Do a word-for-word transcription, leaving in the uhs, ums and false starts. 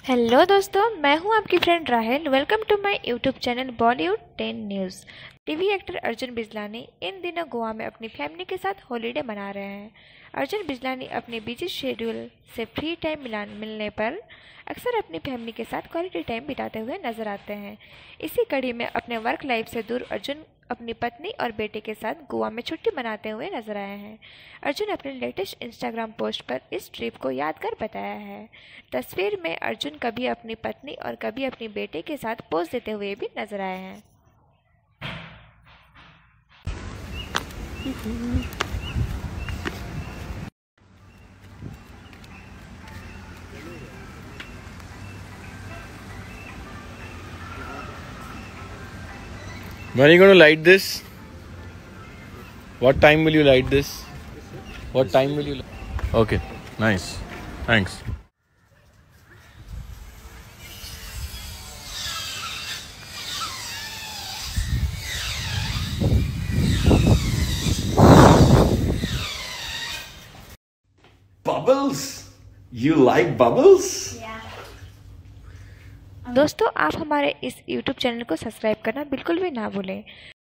Hello दोस्तों, मैं हूं आपकी friend Rahel. Welcome to my YouTube channel Bollywood ten news. TV actor Arjun Bijlani इन दिनों गोवा में अपनी फैमिली के साथ हॉलीडे मना रहे हैं। अर्जुन बिजलानी अपने बिजी शेड्यूल से फ्री टाइम मिलान मिलने पर अक्सर अपनी फैमिली के साथ क्वालिटी टाइम बिताते हुए नजर आते हैं। इसी कड़ी में अपने वर्क लाइफ से दूर अर्जुन अपनी पत्नी और बेटे के साथ गोवा में छुट्टी मनाते हुए नजर आए हैं। अर्जुन अपने लेटेस्ट इंस्टाग्राम पोस्ट पर इस ट्रिप को यादगार बताया है। तस्वीर में अर्जुन कभी अपनी पत्नी और कभी अपने बेटे के साथ पोज देते हुए भी नजर आए हैं। When are you going to light this? What time will you light this? What time will you light? Okay, nice. Thanks. Bubbles? You like bubbles? दोस्तों, आप हमारे इस यूट्यूब चैनल को सब्सक्राइब करना बिल्कुल भी ना भूलें।